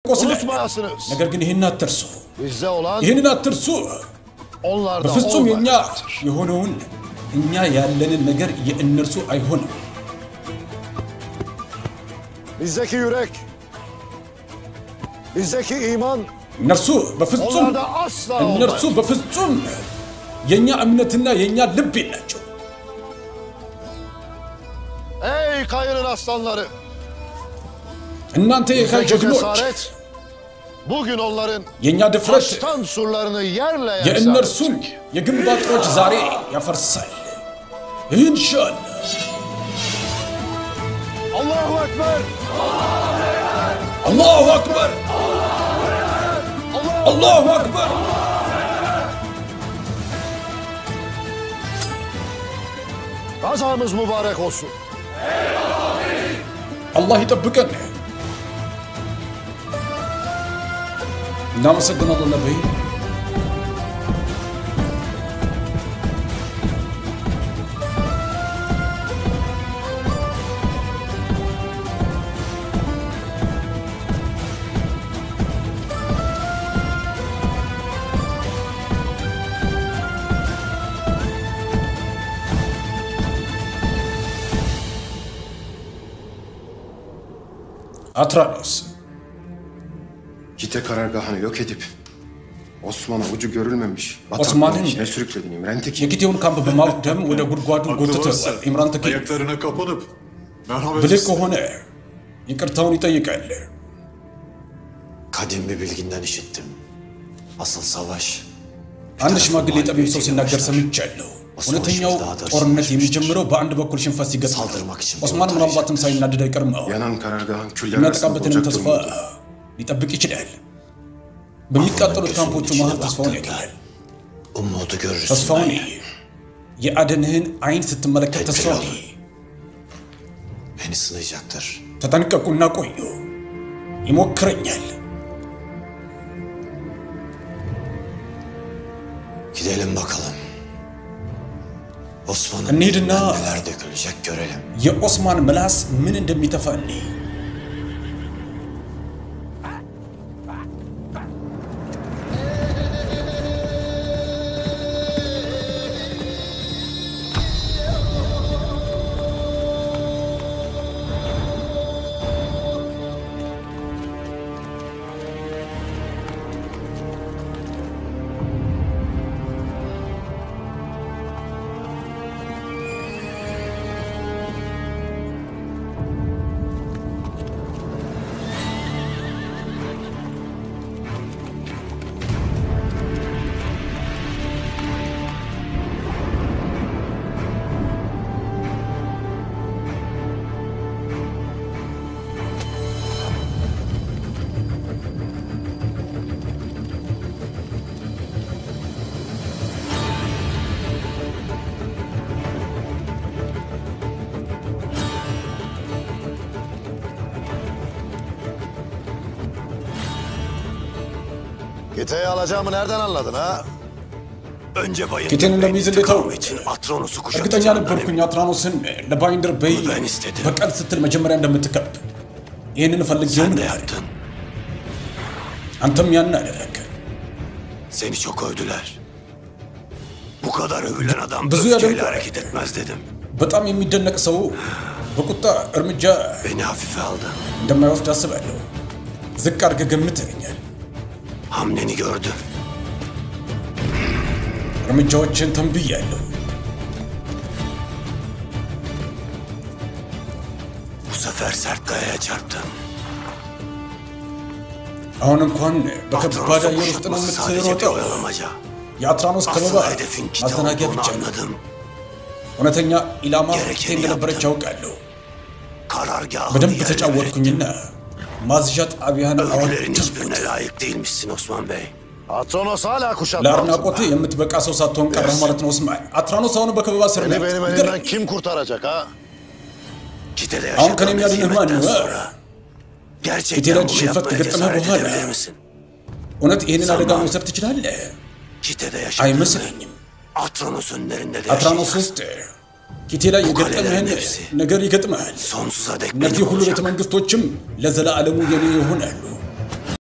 unutmayasınız. ነገር ግን ይህን አትርሱ Bizde olan ይህንን አትርሱ onlarda በፍጹም የኛ olmayacaktır. የሆነውን እኛ ያለንን ነገር የእነርሱ አይሆንም Bizdeki yürek, bizdeki iman እነርሱ በፍጹም onlarda asla እነርሱ olmayacak. በፍጹም የኛ እምነትና የኛ ልብ የላቸው Ey Kayır'ın aslanları! እናንተ የካይ Bizdeki ጀግኖች cesaret bugün onların የኛ ድፍረት taştan surlarını yerle የእነርሱን edecek. የግንብ አጥሮች ዛሬ ያፈርሳል ኢንሻአላህ Allahu Ekber! አላሁ አክበር አላሁ አክበር Kazamız mübarek olsun. አላህ ይጠብቀን እናመሰግናለን ነብይ Atranos. Gite karargahını yok edip Osman'a ucu görülmemiş Osman'ın içine sürükledin İmren Tekin. የጊዜውን ካምፕ በማውደም ወደ ጉድጓዱ ጎትተዋል ኢምራን ተኪ Ayaklarına kapanıp merhamet ብልህ etsin. ከሆነ ይቅርታውን ይጠይቃል Kadim bir bilginden işittim. Asıl savaş አንድ ሽማግሌ ጠቢብ ሰው ሲናገር ሰምቻለሁ እውነተኛው ጦርነት የሚጀምረው በአንድ በኩል ሽንፈት ሲገጥም ኦስማን ምናልባትም ሳይናደድ አይቀርም Yanan karargahın külleri arasında የሚያጠቃበትንም bulacak ተስፋ durumda. ሊጠብቅ ይችላል በሚቃጠሉት ካምፖቹ መሃል ተስፋውን ያገኛል umudu görürsün. ተስፋውን የአደንህን አይን ስትመለከት ተስፋውን Beni sınayacaktır. ተጠንቀቁና ቆዩ ይሞክረኛል Gidelim bakalım. Osman'ın እንሂድና dilinden neler dökülecek görelim. የኦስማን ምላስ ምን እንደሚተፋ እንይ Gite'yi alacağımı nereden anladın ha? Önce bayındır Gite'nin de Bey'in mizinde intikamı tavu. için Atronus'u እርግጠኛ kuşatacağından ነበርኩኝ አትራኖስን ለባይንደር በይ Ben istedim. በቀል ስትል መጀመሪያ እንደምትከብ ይህንን ፈልጌው Sen de ነበር yaptın. አንተም ያን አደረግ Seni çok övdüler. Bu kadar övülen adam Bizi öfkeyle yardım- hareket etmez dedim. በጣም የሚደነቅ ሰው በቁጣ እርምጃ Beni hafife aldın. እንደማይወስድ አስባለሁ ዝቅ አድርገህ ገምተኸኛል Hamleni gördüm. እርምጃዎችን ተንብያለሁ Bu sefer sert kayaya çarptın. አሁን እንኳን በከባድ Atronus'u አየር ውስጥ ነው kuşatması sadece bir የምትሮጠው oyalamaca. የአትራኖስ ከበባ Asıl hedefin Kite ማዘናጊያ olduğunu ብቻ ነው anladım. እውነተኛ ኢላማ Gerekeni ኪቴ እንደነበረች yaptım. ያውቃለሁ Karargahını በደንብ yerle bir ተጫወትኩኝና ማዝዣ ጣቢያን Övgülerin አወደድኩት hiçbirine layık değilmişsin Osman Bey. Atronos hala kuşatma ለአድናቆት altında. የምትበቃ ሰው ሳትሆን ቀረህ ማለት ነው ኦስማን አትራኖስ አሁን በከበባ ስር Beni ናት benim elimden kim kurtaracak ha? Kite'de Ankara yaşadığın emniyadının hezimetten var mı? sonra gerçekten Kite'den bunu şefkat yapmaya gıdıklama cesaret bu hala. edebilir misin? እውነት ይህንን አደጋ Zaman. መውሰድ ትችላለህ Kite'de yaşadığın አይመስለኝም Atronos önlerinde de አትራኖስ yaşayacaksın. ውስጥ ኪቴ ላይ የገጠምህን ነገር ይገጥመሃል Sonsuza dek እነዚህ benim ሁሉ olacak. ቤተ መንግስቶችም ለዘላለሙ የኔ ይሆናሉ